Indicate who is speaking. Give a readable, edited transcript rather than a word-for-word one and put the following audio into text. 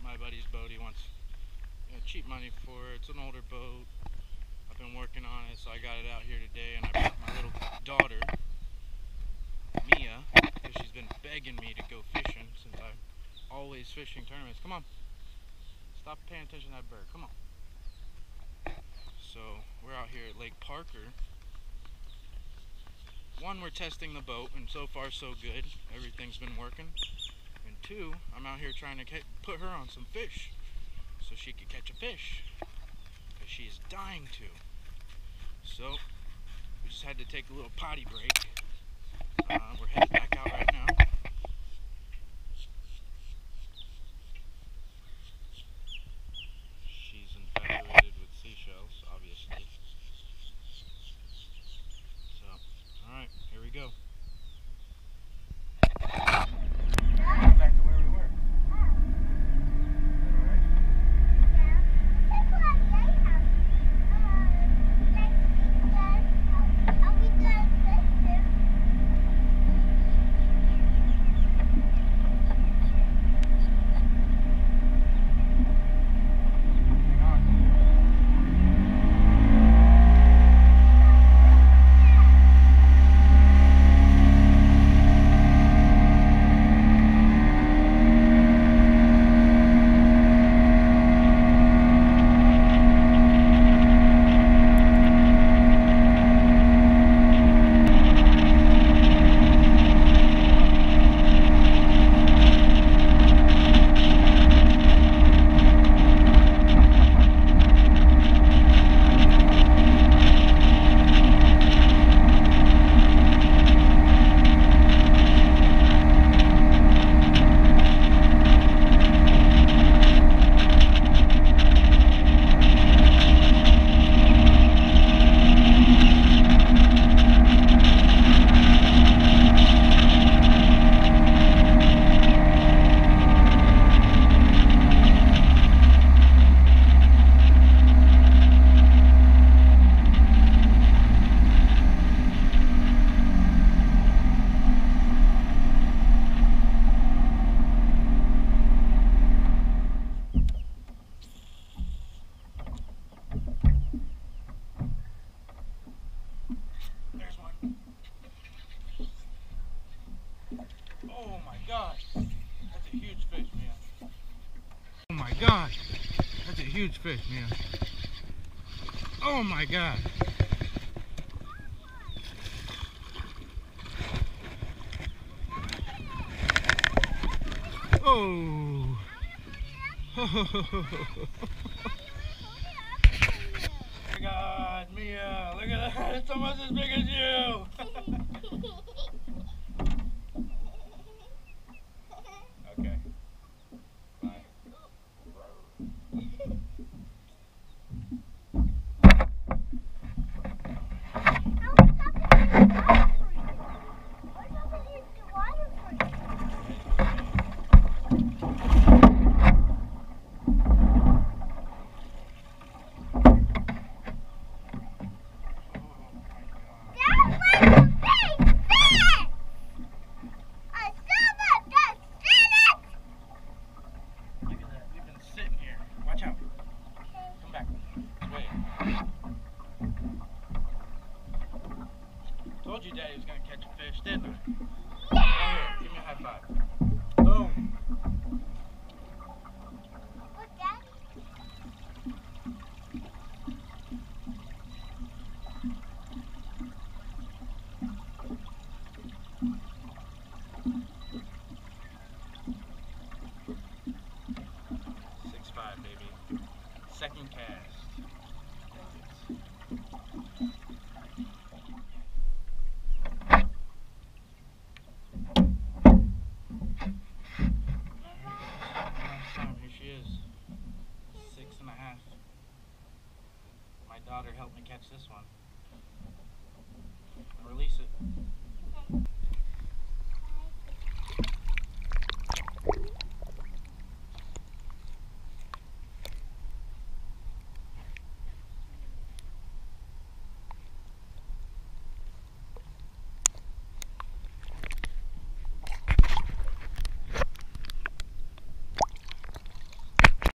Speaker 1: my buddy's boat. He wants cheap money for it. It's an older boat. I've been working on it, so I got it out here today, and I brought my little daughter, Mia, because she's been begging me to go fishing since I'm always fishing tournaments. Come on. Stop paying attention to that bird. Come on. So we're out here at Lake Parker. One, we're testing the boat, and so far so good. Everything's been working. And two, I'm out here trying to put her on some fish so she could catch a fish, because she is dying to. So we just had to take a little potty break. We're headed back out right now. She's infatuated with seashells, obviously. So, alright, here we go. Back to where we were. Oh my gosh, that's a huge fish, man. Oh my gosh, that's a huge fish, man. Oh my god. Oh. Oh my god, Mia, look at that, it's almost as big as you. Okay. Bye. Told you Daddy was gonna catch a fish, didn't I? Yeah! Here, give me a high five. Boom!
Speaker 2: What, Daddy?
Speaker 1: Baby. Second cast. Here she is. 6.5. My daughter helped me catch this one. Release it.